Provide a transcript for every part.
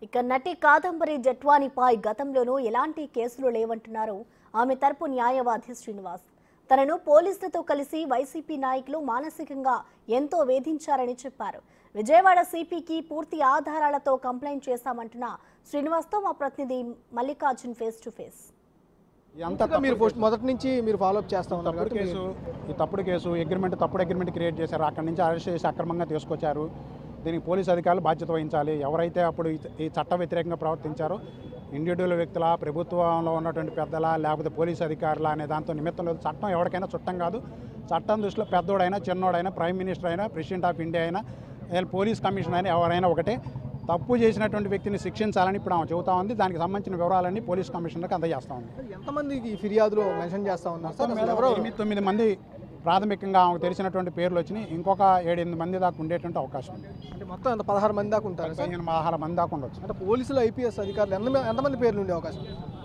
ఇక నటి కాదంబరి జట్వానిపై గతంలోనూ ఎలాంటి కేసులు లేవంటున్నారు ఆమె తరపు న్యాయవాది శ్రీనివాస్. తనను పోలీసులతో కలిసి వైసీపీ నాయకులు మానసికంగా ఎంతో వేధించారని చెప్పారు. విజయవాడ సిపికి పూర్తి ఆధారాలతో కంప్లైంట్ చేశామంటున్న శ్రీనివాస్తో మా ప్రతినిధి మల్లికార్జున్ ఫేస్ టు ఫేస్. మీరు మొదటి నుంచి మీరు ఫాలోఅప్ చేస్తా ఉన్నారు. తప్పుడు కేసు తప్పుడు అగ్రిమెంట్ క్రియేట్ చేశారు. అక్కడి నుంచి అరెస్ట్ చేసి అక్రమంగా తీసుకొచ్చారు. దీనికి పోలీసు అధికారులు బాధ్యత వహించాలి. ఎవరైతే అప్పుడు ఈ చట్ట వ్యతిరేకంగా ప్రవర్తించారో ఇండివిజువల్ వ్యక్తుల, ప్రభుత్వంలో ఉన్నటువంటి పెద్దల, లేకపోతే పోలీసు అధికారుల అనే దాంతో నిమిత్తం లేదు. చట్టం ఎవరికైనా చుట్టం కాదు. చట్టం దృష్టిలో పెద్దోడైనా చిన్నోడైనా, ప్రైమ్ మినిస్టర్ అయినా, ప్రెసిడెంట్ ఆఫ్ ఇండియా అయినా, పోలీస్ కమిషనర్ అయినా ఎవరైనా ఒకటే. తప్పు చేసినటువంటి వ్యక్తిని శిక్షించాలని ఇప్పుడు ఆమె చెబుతా ఉంది. దానికి సంబంధించిన వివరాలన్నీ పోలీస్ కమిషనర్కి అందజేస్తా ఉంది. ఎంతమంది ఈ ఫిర్యాదులో మెన్షన్ చేస్తా ఉన్నారు సార్? 8-9 మంది ప్రాథమికంగా ఆమెకు తెలిసినటువంటి పేర్లు వచ్చినాయి. ఇంకొక 7-8 మంది దాకా ఉండేటువంటి అవకాశం ఉంది. అంటే మొత్తం అంత 16 మంది దాకా ఉంటారు. 16 మంది దాకా ఉండొచ్చు. అంటే పోలీసులు, ఐపీఎస్ అధికారులు ఎంతమంది పేర్లు ఉండే అవకాశం?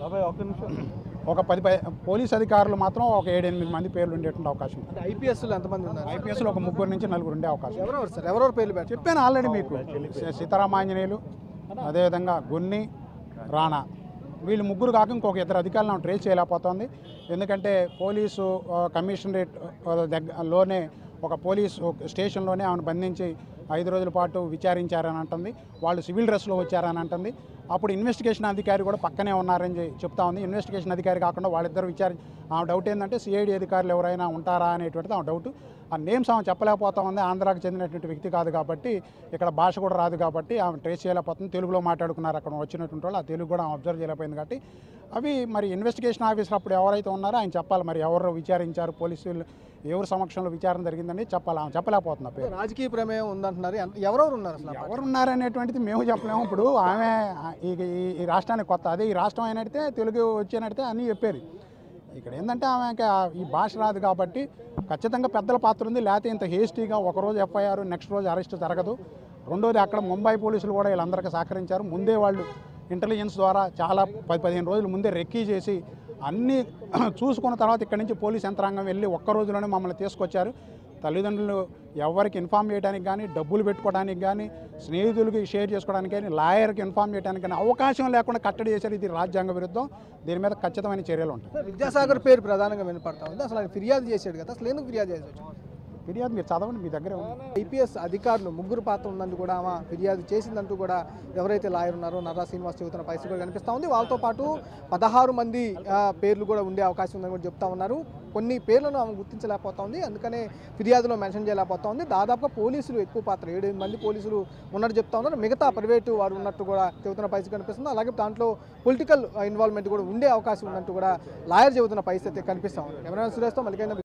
ఒక 10 పోలీస్ అధికారులు మాత్రం ఒక 7-8 మంది పేర్లు ఉండేటువంటి అవకాశం ఉంది. ఐపీఎస్లు ఎంతమంది ఉన్నారు? ఐపీఎస్లో ఒక 3 నుంచి 4 ఉండే అవకాశం. ఎవరెవరు సార్? ఎవరెవరు పేర్లు పెట్టారు? చెప్పాను ఆల్రెడీ మీకు. సీతారామాంజనేయులు, అదేవిధంగా గున్ని, రాణా, వీళ్ళు 3 కాక ఇంకొక 2 అధికారులను ట్రేస్ చేయలేకపోతుంది. ఎందుకంటే పోలీసు కమిషనరేట్ లోనే ఒక పోలీసు స్టేషన్లోనే ఆమెను బంధించి 5 రోజుల పాటు విచారించారని అంటుంది. వాళ్ళు సివిల్ డ్రెస్లో వచ్చారని అంటుంది. అప్పుడు ఇన్వెస్టిగేషన్ అధికారి కూడా పక్కనే ఉన్నారని చెప్తా ఉంది. ఇన్వెస్టిగేషన్ అధికారి కాకుండా వాళ్ళిద్దరు ఆమె డౌట్ ఏంటంటే సిఐడి అధికారులు ఎవరైనా ఉంటారా అనేటువంటిది ఆమె డౌట్. ఆ నేమ్స్ ఆమె చెప్పలేకపోతా ఉంది. ఆంధ్రాకి చెందినటువంటి వ్యక్తి కాదు కాబట్టి, ఇక్కడ భాష కూడా రాదు కాబట్టి ఆమె ట్రేస్ చేయలేకపోతుంది. తెలుగులో మాట్లాడుకున్నారు అక్కడ వచ్చినటువంటి వాళ్ళు. ఆ తెలుగు కూడా ఆమె అబ్జర్వ్ చేయలేకపోయింది కాబట్టి అవి మరి ఇన్వెస్టిగేషన్ ఆఫీసర్ అప్పుడు ఎవరైతే ఉన్నారో ఆయన చెప్పాలి. మరి ఎవరు విచారించారు, పోలీసులు ఎవరి సమక్షంలో విచారణ జరిగిందని చెప్పాలి. ఆమె చెప్పలేకపోతున్నా. పేరు రాజకీయ ప్రమేయం ఉందంటున్నారు. ఎవరెవరు ఉన్నారు అసలు? ఎవరున్నారు అనేటువంటిది మేము చెప్పలేము. ఇప్పుడు ఆమె ఈ రాష్ట్రానికి కొత్త. అదే ఈ రాష్ట్రం అయినట్టే తెలుగు వచ్చేనట్టే అన్నీ చెప్పారు. ఇక్కడ ఏంటంటే ఆమెకి ఈ భాష రాదు కాబట్టి ఖచ్చితంగా పెద్దల పాత్ర ఉంది. లేకపోతే ఇంత హేస్టీగా ఒకరోజు ఎఫ్ఐఆర్, నెక్స్ట్ రోజు అరెస్ట్ జరగదు. రెండోది అక్కడ ముంబై పోలీసులు కూడా వీళ్ళందరికీ సహకరించారు. ముందే వాళ్ళు ఇంటెలిజెన్స్ ద్వారా చాలా 10-15 రోజుల ముందే రెక్కీ చేసి అన్నీ చూసుకున్న తర్వాత ఇక్కడి నుంచి పోలీస్ యంత్రాంగం వెళ్ళి ఒక్క రోజులోనే మమ్మల్ని తీసుకొచ్చారు. తల్లిదండ్రులు ఎవరికి ఇన్ఫామ్ చేయడానికి కానీ, డబ్బులు పెట్టుకోవడానికి కానీ, స్నేహితులకి షేర్ చేసుకోవడానికి కానీ, లాయర్కి ఇన్ఫామ్ చేయడానికి కానీ అవకాశం లేకుండా కట్టడి చేశారు. ఇది రాజ్యాంగ విరుద్ధం. దీని మీద ఖచ్చితమైన చర్యలు ఉంటాయి. విద్యాసాగర్ పేరు ప్రధానంగా వినపడతా ఉంది. అసలు ఆయన ఫిర్యాదు చేశాడు కదా, అసలు ఎందుకు ఫిర్యాదు చేశాడు? ఫిర్యాదు మీరు చదవండి, మీ దగ్గర ఉంది. ఐపీఎస్ అధికారులు 3 పాత్ర ఉందంటూ కూడా ఆమె ఫిర్యాదు చేసిందంటూ కూడా ఎవరైతే లాయర్ ఉన్నారో నర్రా శ్రీనివాస్ చెబుతున్న పరిస్థితి కూడా కనిపిస్తూ ఉంది. వాళ్ళతో పాటు 16 మంది పేర్లు కూడా ఉండే అవకాశం ఉందని కూడా చెప్తా ఉన్నారు. కొన్ని పేర్లను ఆమె గుర్తించలేకపోతా ఉంది. అందుకనే ఫిర్యాదులో మెన్షన్ చేయలేకపోతా ఉంది. దాదాపుగా పోలీసులు ఎక్కువ పాత్ర, 7-8 మంది పోలీసులు ఉన్నట్టు చెప్తా ఉన్నారు. మిగతా ప్రైవేటు వారు ఉన్నట్టు కూడా చెబుతున్న పరిస్థితి కనిపిస్తుంది. అలాగే దాంట్లో పొలిటికల్ ఇన్వాల్వ్మెంట్ కూడా ఉండే అవకాశం ఉన్నట్టు కూడా లాయర్ చెబుతున్న పరిస్థితి కనిపిస్తూ ఉంది. కెమెరా సురేష్తో మల్లికార్జున.